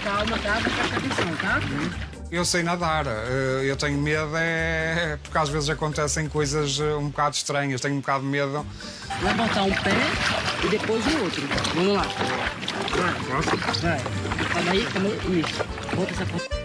calma, tá? Vou prestar atenção, tá? Eu sei nadar, eu tenho medo porque às vezes acontecem coisas um bocado estranhas, tenho um bocado de medo. Vai botar um pé e depois o outro. Vamos lá. Vai. Posso? Vai. Calma aí. Isso. Bota essa ponta.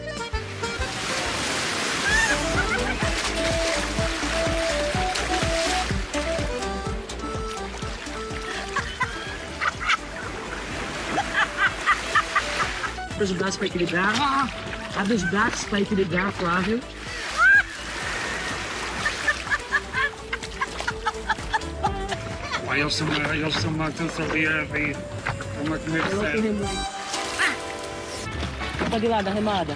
Abre os braços para equilibrar. Abre os braços para equilibrar, Flávio. Eles são uma atenção ali uma comer de sério. Pode ir lá da remada.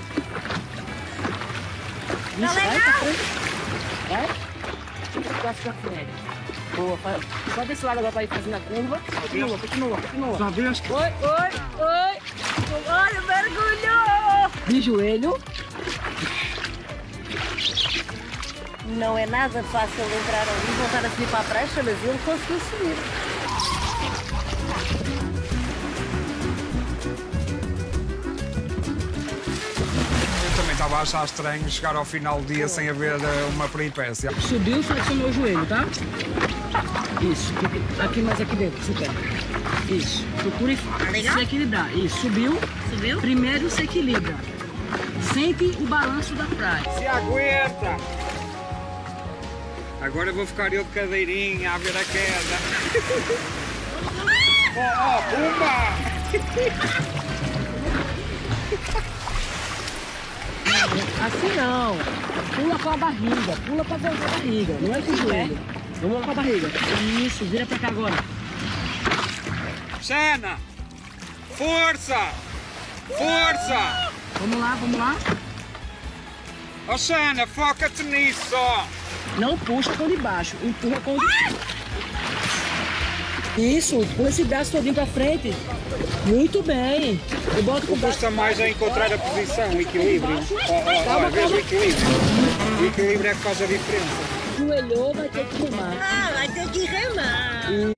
Isso, vai pra frente. Vai. Braço pra frente. Boa. Só desse lado agora para ir fazendo a curva. Continua. Oi. Olha, mergulhou! De joelho. Não é nada fácil entrar ali e voltar a subir para a prancha, mas ele conseguiu subir. Eu também estava a achar estranho chegar ao final do dia sem haver uma peripécia. Subiu e flexionou o joelho, tá? Isso. Aqui mais aqui dentro, super. Isso. Procure se equilibrar. Isso. Subiu. Primeiro se equilibra. Sente o balanço da praia. Se aguenta! Agora eu vou ficar eu de cadeirinha a ver a queda. Pumba! Assim não. Pula com a barriga. Pula com a barriga. Não é com o joelho. Vamos lá com a barriga. Isso. Vira pra cá agora. Xena! Força! Vamos lá. Ó Xena, foca-te nisso! Não puxa com de baixo. Empurra com de... Isso. Põe esse braço todinho pra frente. Muito bem. Eu boto com o braço... Custa mais a encontrar a posição, o equilíbrio. Veja o equilíbrio. O equilíbrio é que faz a diferença. Joelhou, vai ter que remar. Vai ter que remar.